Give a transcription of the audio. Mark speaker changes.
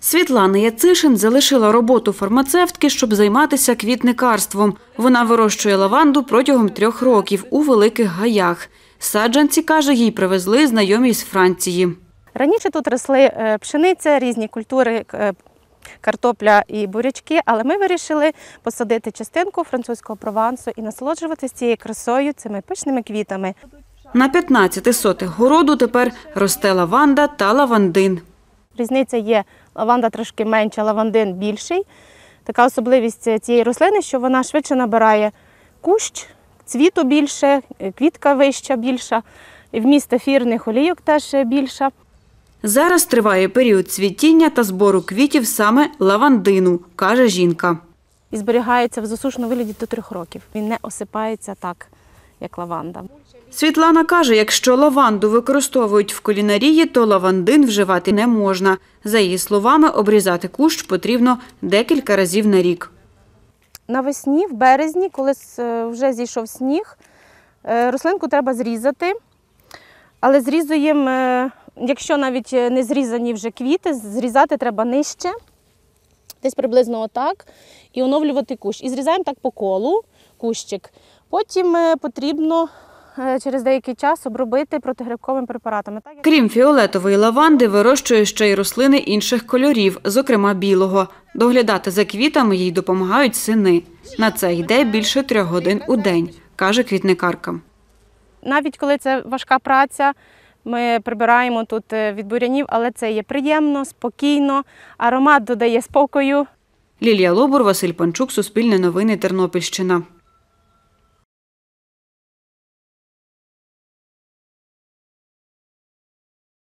Speaker 1: Світлана Яцишин залишила роботу фармацевтки, щоб займатися квітникарством. Вона вирощує лаванду протягом 3 років у Великих Гаях. Саджанці, каже, їй привезли знайомі з Франції.
Speaker 2: Раніше тут росли пшениця, різні культури, картопля і бурячки, але ми вирішили посадити частинку французького провансу і насолоджуватися цією красою, цими пишними квітами.
Speaker 1: На 15 сотих городу тепер росте лаванда та лавандин.
Speaker 2: Різниця є, лаванда трошки менша, лавандин більший. Така особливість цієї рослини, що вона швидше набирає кущ, цвіту більше, квітка вища більша, вміст ефірних олійок теж більша.
Speaker 1: Зараз триває період цвітіння та збору квітів саме лавандину, каже жінка.
Speaker 2: І зберігається в засушеному вигляді до 3 років. Він не осипається так, як лаванда.
Speaker 1: Світлана каже, якщо лаванду використовують в кулінарії, то лавандин вживати не можна. За її словами, обрізати кущ потрібно декілька разів на рік.
Speaker 2: Навесні, в березні, коли вже зійшов сніг, рослинку треба зрізати, але зрізуємо, якщо навіть не зрізані вже квіти, зрізати треба нижче, десь приблизно отак, і оновлювати кущ. І зрізаємо так по колу кущик. Потім потрібно через деякий час обробити протигрибковими препаратами.
Speaker 1: Крім фіолетової лаванди, вирощує ще й рослини інших кольорів, зокрема білого. Доглядати за квітами їй допомагають сини. На це йде більше 3 годин у день, каже квітникарка.
Speaker 2: Навіть коли це важка праця, ми прибираємо тут від бур'янів, але це є приємно, спокійно, аромат додає спокою.
Speaker 1: Лілія Лобур, Василь Панчук, Суспільне новини, Тернопільщина.